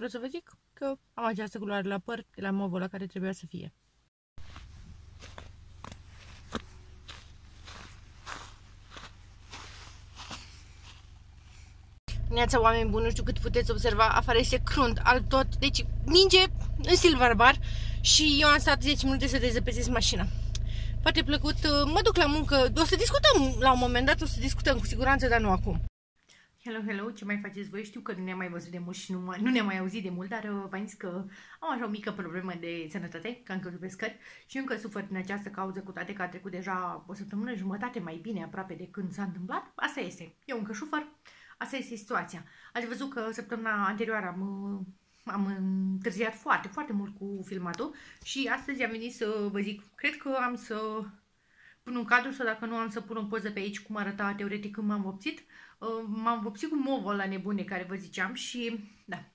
vreau să vă zic că am această culoare la păr, de la movul la care trebuia să fie. Neața, oameni buni, nu știu cât puteți observa, afară este crunt al tot, deci ninge în stil barbar și eu am stat 10 minute să dezăpezesc mașina. Foarte plăcut, mă duc la muncă, o să discutăm la un moment dat, o să discutăm cu siguranță, dar nu acum. Hello, hello, ce mai faceți voi? Știu că nu ne-am mai văzut de mult și nu ne-am mai auzit de mult, dar v-am zis că am așa o mică problemă de sănătate, cancrul pe scări, și încă sufăr din această cauză, cu toate că a trecut deja o săptămână jumătate mai bine aproape de când s-a întâmplat. Asta este, eu încă sufăr, asta este situația. Ați văzut că săptămâna anterioară am întârziat foarte mult cu filmatul și astăzi am venit să vă zic, cred că am să pun un cadru sau dacă nu am să pun o poză pe aici cum arăta teoretic când m-am vopsit. M-am vopsit cu movul la nebune care vă ziceam și da,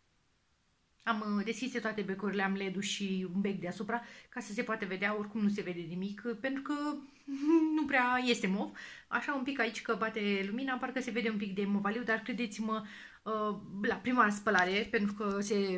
am deschis toate becurile, am LED-ul și un bec deasupra ca să se poate vedea, oricum nu se vede nimic pentru că nu prea este mov. Așa un pic aici că bate lumina, parcă se vede un pic de movaliu, dar credeți-mă, la prima spălare, pentru că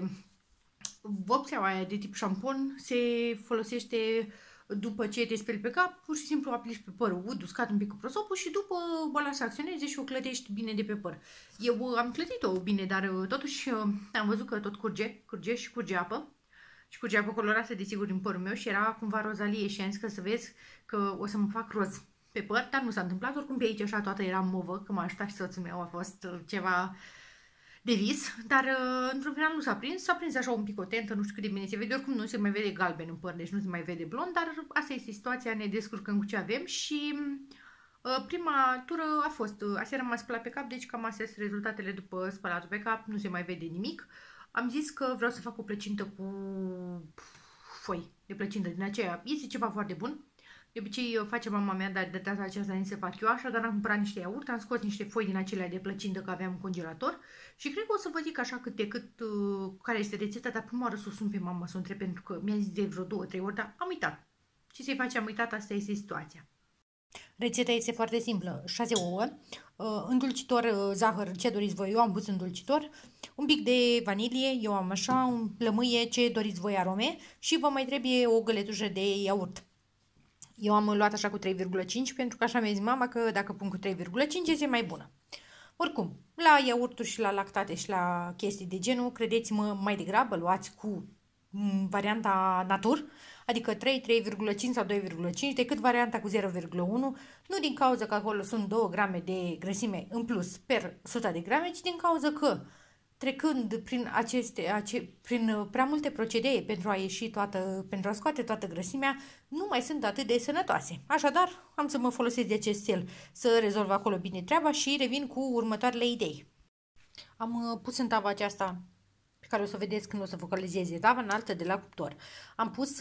vopsea aia de tip șampon se folosește după ce te speli pe cap, pur și simplu aplici pe păr uscat un pic cu prosopul și după o lași să acționeze și o clădești bine de pe păr. Eu am clădit-o bine, dar totuși am văzut că tot curge și curge apă. Și curge apă colorată, desigur, din părul meu și era cumva rozalie și am zis că să vezi că o să mă fac roz pe păr, dar nu s-a întâmplat. Oricum pe aici așa toată era movă, că m-a ajutat și soțul meu, a fost ceva de vis, dar într-un final nu s-a prins așa un pic o tentă, nu știu cât de bine se vede, oricum nu se mai vede galben în păr, deci nu se mai vede blond, dar asta este situația, ne descurcăm cu ce avem și prima tură a fost, aseară m-am spălat pe cap, deci cam astea sunt rezultatele după spălatul pe cap, nu se mai vede nimic. Am zis că vreau să fac o plăcintă cu foi de plăcintă din aceea, este ceva foarte bun. De obicei face mama mea, dar de data aceasta nu se fac eu așa, dar am cumpărat niște iaurt, am scos niște foi din acelea de plăcintă că aveam în congelator și cred că o să vă zic așa cât de cât care este rețeta, dar prima oară să o sun pe mama să o întreb pentru că mi-a zis de vreo 2-3 ori, dar am uitat. Ce să-i face, am uitat, asta este situația. Rețeta este foarte simplă, 6 ouă, îndulcitor, zahăr, ce doriți voi, eu am pus îndulcitor, un pic de vanilie, eu am așa, un lămâie, ce doriți voi arome și vă mai trebuie o găletușă de iaurt. Eu am luat așa cu 3,5 pentru că așa mi-a zis mama că dacă pun cu 3,5 este mai bună. Oricum, la iaurturi și la lactate și la chestii de genul, credeți-mă, mai degrabă luați cu varianta natur, adică 3, 3,5 sau 2,5 decât varianta cu 0,1, nu din cauza că acolo sunt 2 grame de grăsime în plus per 100 de grame, ci din cauza că trecând prin prea multe procedee pentru a scoate toată grăsimea, nu mai sunt atât de sănătoase. Așadar, am să mă folosesc de acest stil să rezolv acolo bine treaba și revin cu următoarele idei. Am pus în tava aceasta, pe care o să vedeți când o să focalizeze, tava înaltă de la cuptor. Am pus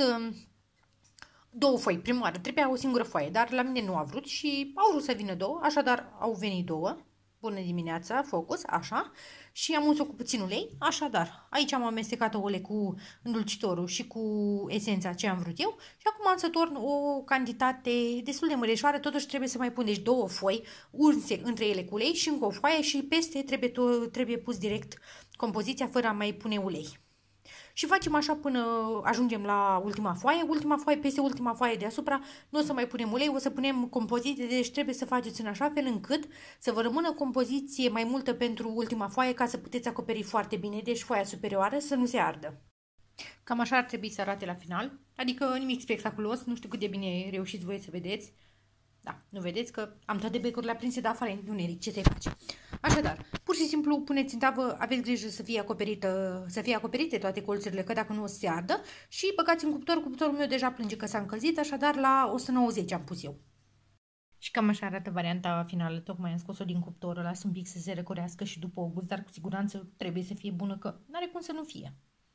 2 foi. Prima oară trebuia o singură foaie, dar la mine nu a vrut și au vrut să vină 2, așadar au venit 2. Bună dimineața, focus, așa, și am uns-o cu puțin ulei, așadar, aici am amestecat ouăle cu îndulcitorul și cu esența ce am vrut eu și acum am să torn o cantitate destul de măreșoară, totuși trebuie să mai pun, deci 2 foi unse între ele cu ulei și încă o foaie și peste trebuie pus direct compoziția fără a mai pune ulei. Și facem așa până ajungem la ultima foaie peste ultima foaie deasupra, nu o să mai punem ulei, o să punem compoziție, deci trebuie să faceți în așa fel încât să vă rămână compoziție mai multă pentru ultima foaie ca să puteți acoperi foarte bine, deci foaia superioară să nu se ardă. Cam așa ar trebui să arate la final, adică nimic spectaculos, nu știu cât de bine reușiți voi să vedeți. Da, nu vedeți că am toate becurile aprinse, dar afară întuneric, ce să-i face? Așadar, pur și simplu puneți în tavă, aveți grijă să fie acoperite toate colțurile, că dacă nu o să se ardă, și băgați în cuptor. Cuptorul meu deja plânge că s-a încălzit, așadar la 190 am pus eu. Și cam așa arată varianta finală, tocmai am scos-o din cuptor, las un pic să se răcorească și după o gust, dar cu siguranță trebuie să fie bună, că n-are cum să nu fie.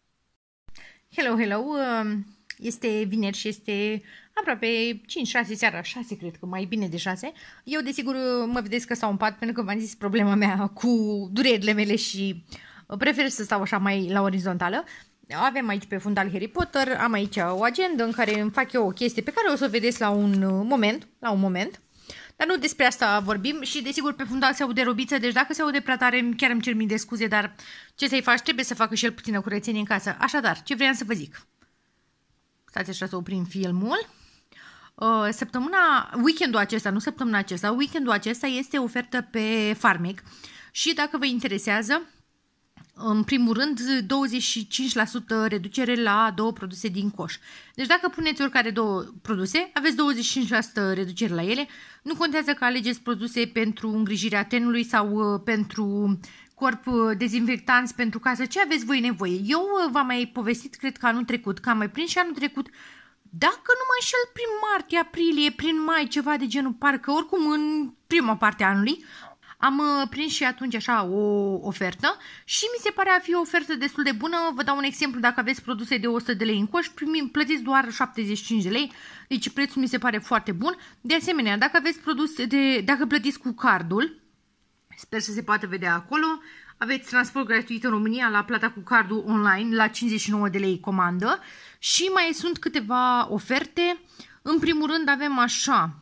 Hello, hello! Este vineri și este aproape 5-6 seara, 6 cred că, mai bine de 6. Eu desigur mă vedeți că stau în pat pentru că v-am zis problema mea cu durerile mele și prefer să stau așa mai la orizontală. Avem aici pe fundal Harry Potter, am aici o agendă în care îmi fac eu o chestie pe care o să o vedeți la un moment. Dar nu despre asta vorbim și desigur pe fundal se aude robiță, deci dacă se aude prea tare chiar îmi cer mii de scuze, dar ce să-i faci? Trebuie să facă și el puțină curățenie în casă. Așadar, ce vreau să vă zic? Stați așa să oprim filmul. Weekendul acesta, nu săptămâna acesta, weekendul acesta este ofertă pe Farmec și dacă vă interesează, în primul rând, 25% reducere la 2 produse din coș. Deci dacă puneți oricare 2 produse, aveți 25% reducere la ele. Nu contează că alegeți produse pentru îngrijirea tenului sau pentru corp, dezinfectanți pentru casă, ce aveți voi nevoie. Eu v-am mai povestit, cred că anul trecut, că am mai prins și anul trecut, dacă nu mă înșel, prin martie, aprilie, prin mai, ceva de genul, parcă oricum în prima parte a anului, am prins și atunci așa o ofertă și mi se pare a fi o ofertă destul de bună. Vă dau un exemplu, dacă aveți produse de 100 de lei în coș, plătiți doar 75 de lei, deci prețul mi se pare foarte bun. De asemenea, dacă aveți produse dacă plătiți cu cardul, sper să se poată vedea acolo, aveți transport gratuit în România la plata cu cardul online la 59 de lei comandă și mai sunt câteva oferte. În primul rând avem așa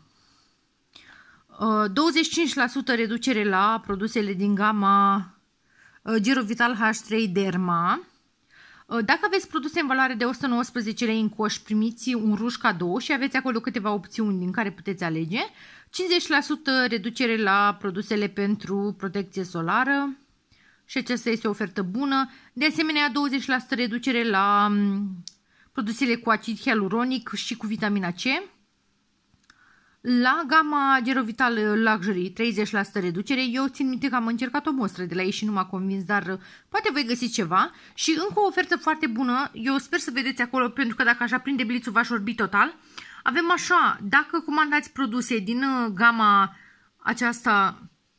25% reducere la produsele din gama Girovital H3 Derma. Dacă aveți produse în valoare de 119 lei în coș, primiți un ruj cadou și aveți acolo câteva opțiuni din care puteți alege. 50% reducere la produsele pentru protecție solară și aceasta este o ofertă bună. De asemenea, 20% reducere la produsele cu acid hialuronic și cu vitamina C. La gama Gerovital Luxury, 30% reducere. Eu țin minte că am încercat o mostră de la ei și nu m-a convins, dar poate voi găsi ceva. Și încă o ofertă foarte bună, eu sper să vedeți acolo, pentru că dacă așa prinde blițul v-aș orbi total. Avem așa, dacă comandați produse din gama aceasta,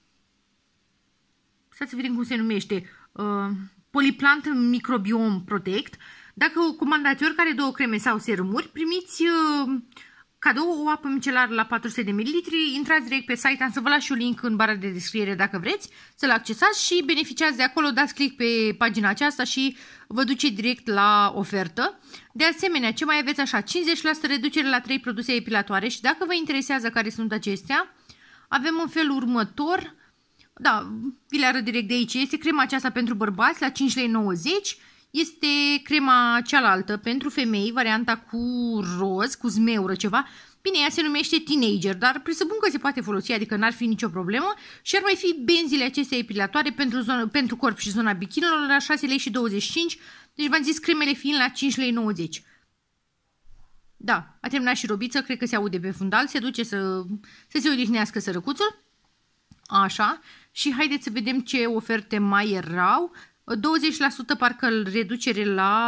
să vedem cum se numește, Polyplant Microbiome Protect, dacă comandați oricare 2 creme sau serumuri, primiți cadou o apă micelară la 400 de ml, intrați direct pe site, am să vă las și un link în bara de descriere dacă vreți să-l accesați și beneficiați de acolo, dați click pe pagina aceasta și vă duce direct la ofertă. De asemenea, ce mai aveți așa, 50% reducere la 3 produse epilatoare și dacă vă interesează care sunt acestea, avem în felul următor, da, vi le arăt direct de aici, este crema aceasta pentru bărbați la 5,90 lei, este crema cealaltă pentru femei, varianta cu roz, cu zmeură ceva. Bine, ea se numește Teenager, dar presupun că se poate folosi, adică n-ar fi nicio problemă. Și ar mai fi benzile acestea epilatoare pentru corp și zona bichinilor la 6,25 lei. Deci v-am zis cremele fiind la 5,90 lei. Da, a terminat și robiță, cred că se aude pe fundal, se duce să se odihnească sărăcuțul. Așa, și haideți să vedem ce oferte mai erau. 20% parcă reducere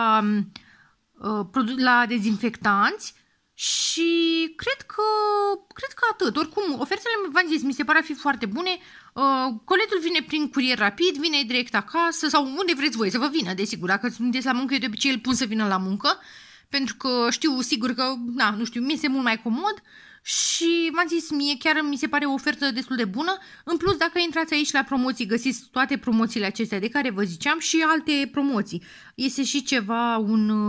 la dezinfectanți și cred că atât. Oricum, ofertele, v-am zis, mi se pare a fi foarte bune. Coletul vine prin curier rapid, vine direct acasă sau unde vreți voi să vă vină, desigur. Dacă sunteți la muncă, eu de obicei îl pun să vină la muncă, pentru că știu sigur că, nu știu, mi este mult mai comod. Și v-am zis, mie chiar mi se pare o ofertă destul de bună. În plus, dacă intrați aici la promoții, găsiți toate promoțiile acestea de care vă ziceam și alte promoții. Este și ceva,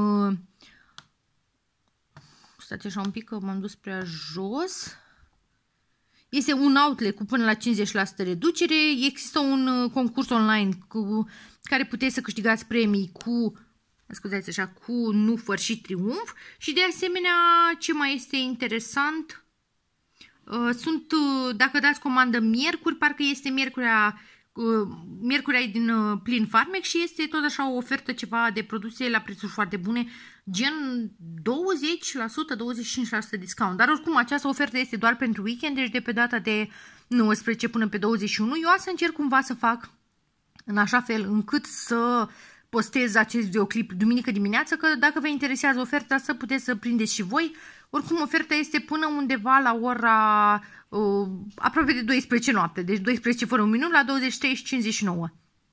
stați așa un pic că m-am dus prea jos. Este un outlet cu până la 50% reducere. Există un concurs online cu care puteți să câștigați premii cu, scuzați așa, cu nufăr și triumf. Și de asemenea, ce mai este interesant, dacă dați comandă miercuri, parcă este miercurea din plin Farmec și este tot așa o ofertă ceva de produse la prețuri foarte bune, gen 20%, 25% discount. Dar oricum această ofertă este doar pentru weekend, deci de pe data de 19 până pe 21. Eu o să încerc cumva să fac în așa fel încât să postez acest videoclip duminică dimineață, că dacă vă interesează oferta să puteți să prindeți și voi. Oricum oferta este până undeva la ora aproape de 12 noapte, deci 12 fără un minut la 23:59.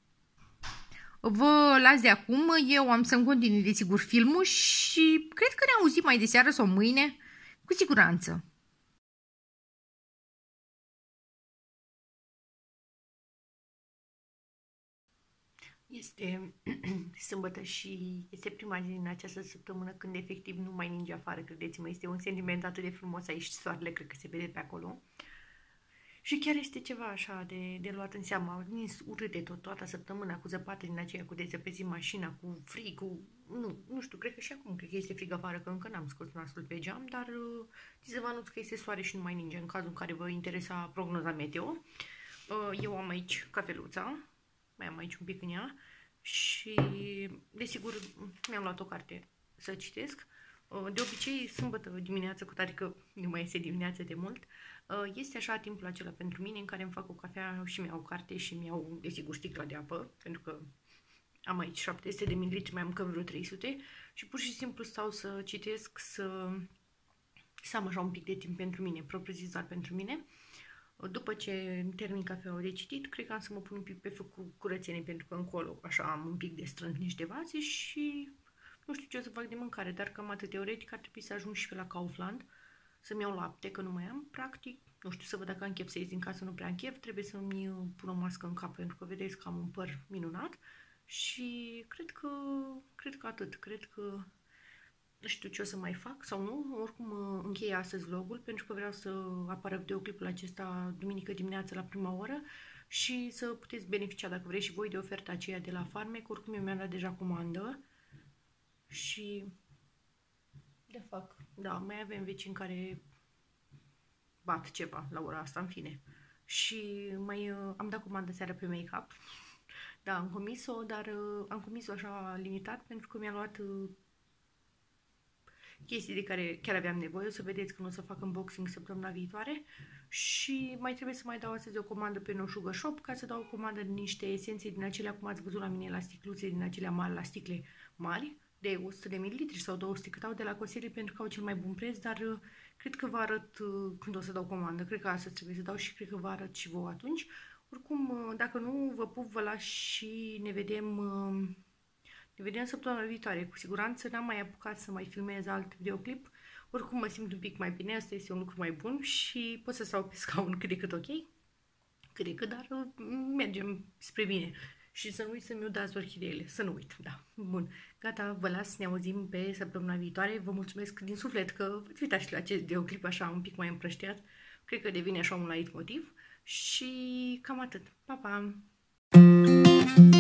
Vă las de acum, eu am să-mi continui desigur filmul și cred că ne auzim mai de seară sau mâine, cu siguranță. Este sâmbătă și este prima zi din această săptămână când efectiv nu mai ninge afară, credeți-mă, este un sentiment atât de frumos aici, soarele cred că se vede pe acolo. Și chiar este ceva așa de luat în seamă. Au venit urâte toată săptămâna cu zăpadă din aceea, cu dezăpezi mașina, cu frig, nu știu, cred că și acum, cred că este frig afară, că încă n-am scos nasul pe geam, dar să vă anunț că este soare și nu mai ninge, în cazul în care vă interesa prognoza meteo. Eu am aici cafeluța, mai am aici un pic în ea și, desigur, mi-am luat o carte să citesc. De obicei, sâmbătă dimineață, cu toate că nu mai este dimineață de mult, este așa timpul acela pentru mine în care îmi fac o cafea și mi-au o carte și mi-au, desigur, sticla de apă, pentru că am aici 700 de ml, mai am încă vreo 300 și pur și simplu stau să citesc, să am așa un pic de timp pentru mine, propriu-zis doar pentru mine. După ce termin cafeaua de citit, cred că am să mă pun un pic pe făcut curățenie, pentru că încolo așa am un pic de strâns niște vase și nu știu ce o să fac de mâncare, dar cam atât. Teoretic ar trebui să ajung și pe la Kaufland să-mi iau lapte, că nu mai am, practic. Nu știu, să văd dacă am chef să ies din casă, nu prea am chef, trebuie să-mi pun o mască în cap, pentru că vedeți că am un păr minunat și cred că atât, cred că nu știu ce o să mai fac sau nu, oricum închei astăzi vlogul, pentru că vreau să apară videoclipul acesta duminică dimineață la prima oră și să puteți beneficia, dacă vreți și voi, de oferta aceea de la Farmec. Oricum eu mi-am dat deja comandă și da, mai avem vecini care bat ceva la ora asta, în fine. Și mai am dat comandă seara pe make-up. Da, am comis-o, dar am comis-o așa limitat, pentru că mi-a luat chestii de care chiar aveam nevoie. O să vedeți când o să fac unboxing săptămâna viitoare. Și mai trebuie să mai dau astăzi o comandă pe No Sugar Shop, ca să dau o comandă de niște esențe din acelea, cum ați văzut la mine, la sticluțe din acelea mari, la sticle mari, de 100 de ml sau 200 cât au de la Cosiri, pentru că au cel mai bun preț, dar cred că vă arăt când o să dau comandă. Cred că astăzi trebuie să dau și cred că vă arăt și vouă atunci. Oricum, dacă nu, vă pup, vă las și ne vedem săptămâna viitoare. Cu siguranță n-am mai apucat să mai filmez alt videoclip. Oricum mă simt un pic mai bine, asta este un lucru mai bun și pot să stau pe scaun cât de cât ok. Cât de cât, dar mergem spre bine. Și să nu uit să-mi dați orhideele, să nu uit, da. Bun, gata, vă las, ne auzim pe săptămâna viitoare. Vă mulțumesc din suflet că v-ați uitat și la acest videoclip așa un pic mai împrăștiat. Cred că devine așa un light motiv. Și cam atât. Pa, pa!